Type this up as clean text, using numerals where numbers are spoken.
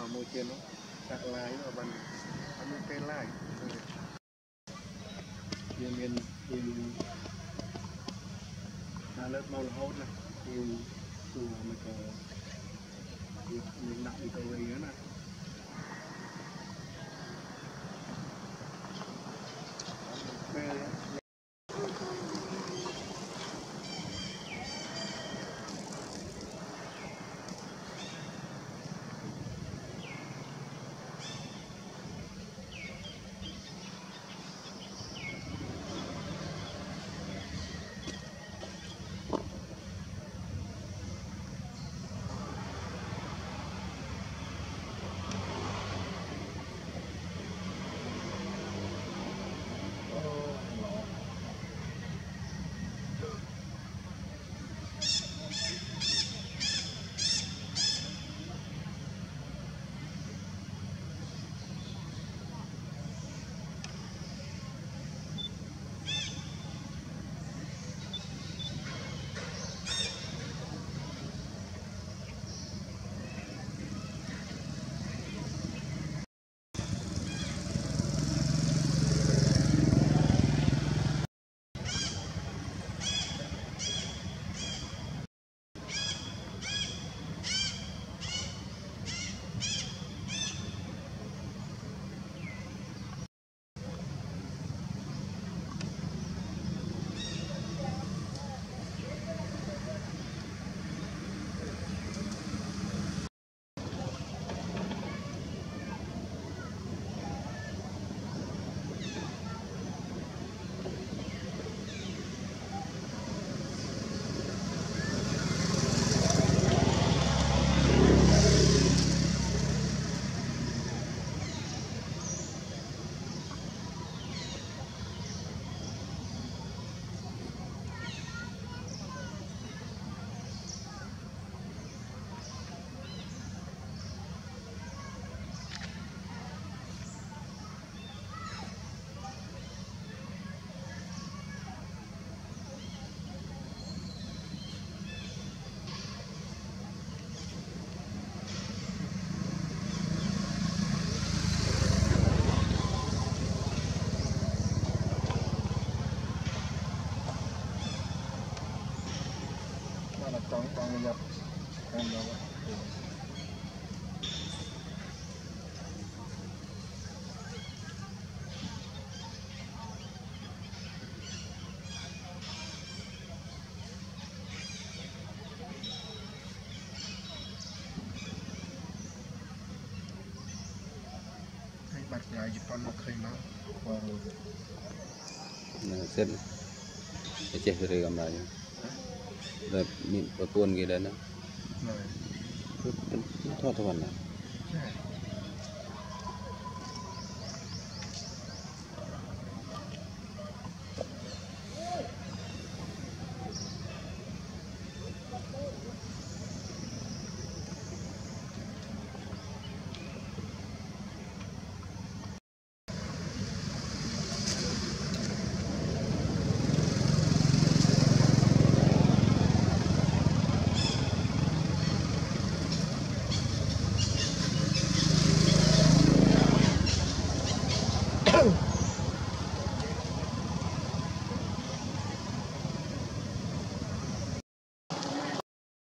môi trên nó sạc lái và bằng ăn tên lại miền lớp màu hốt này thì dù mình có mình nặng thì tôi về nữa nè trong con nhập em đó hay bật lại dịch con một khi nó qua rồi xin để chết rồi cầm lại rồi mình có tuôn gì đấy nữa thôi thôi nào